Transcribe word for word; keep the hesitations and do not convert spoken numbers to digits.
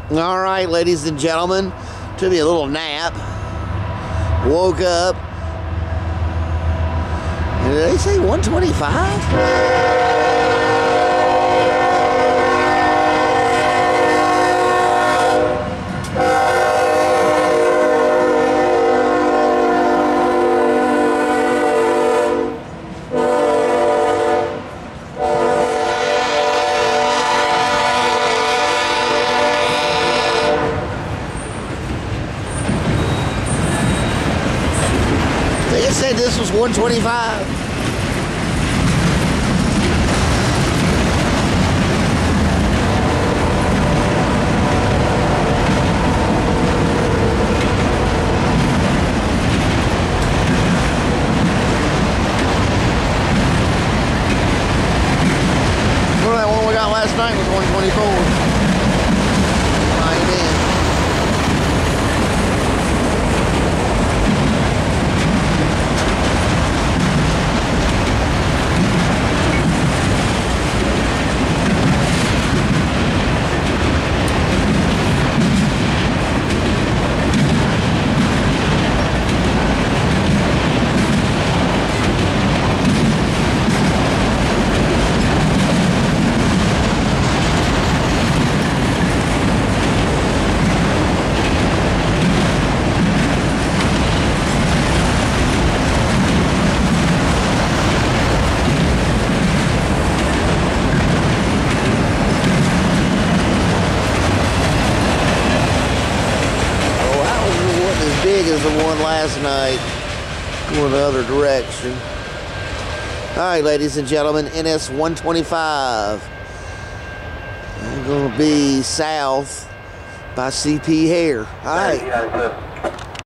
All right, ladies and gentlemen, took me a little nap. Woke up. Did they say one twenty-five? They said this was one twenty-five. Well, that one we got last night was one twenty-four. Big as the one last night, going the other direction. All right, ladies and gentlemen, N S one twenty-five. I'm going to be south by C P Hare. All right.